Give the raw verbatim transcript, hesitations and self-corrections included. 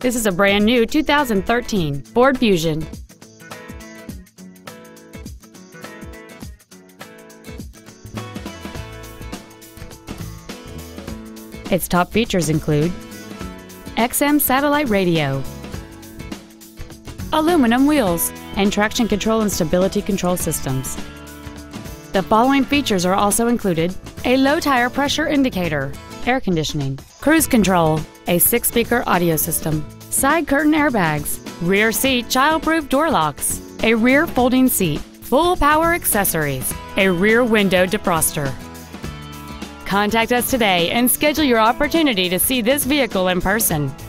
This is a brand new two thousand thirteen Ford Fusion. Its top features include X M satellite radio, aluminum wheels, and traction control and stability control systems. The following features are also included: a low tire pressure indicator, air conditioning, cruise control, a six-speaker audio system, side curtain airbags, rear seat child-proof door locks, a rear folding seat, full power accessories, a rear window defroster. Contact us today and schedule your opportunity to see this vehicle in person.